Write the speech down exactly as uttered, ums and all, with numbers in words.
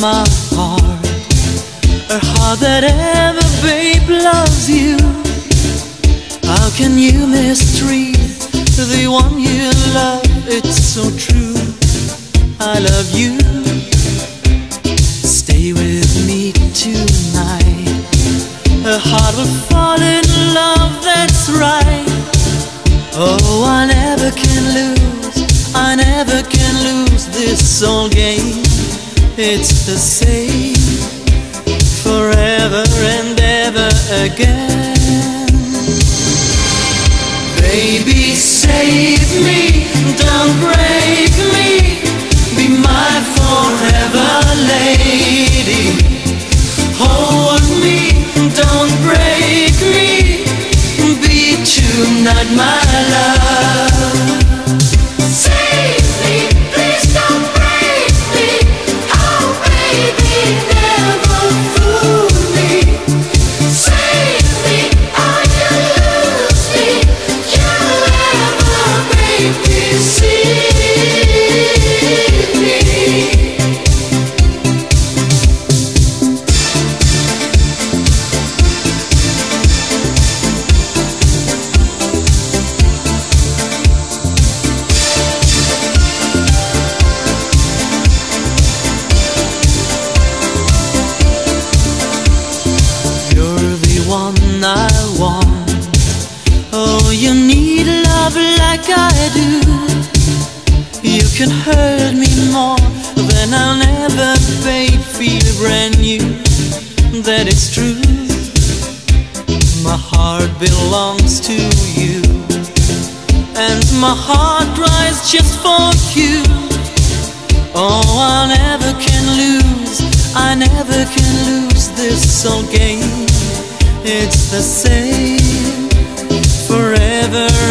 my heart, a heart that ever, babe, loves you. How can you mistreat the one you love? It's so true. I love you. Stay with me tonight. A heart will fall in love, that's right. Oh, I never can lose, I never can lose this soul game. It's the same forever and ever again. Baby, save me, don't break me, be my forever lady. Hold me, don't break me, be tonight my love. Save me, please don't break me. Oh baby, never fool me. Save me, or you lose me. You'll never make me see me. I want. Oh, you need love like I do. You can hurt me more than I'll never, babe, feel brand new. That is true. My heart belongs to you, and my heart cries just for you. Oh, I never can lose, I never can lose this soul game. It's the same forever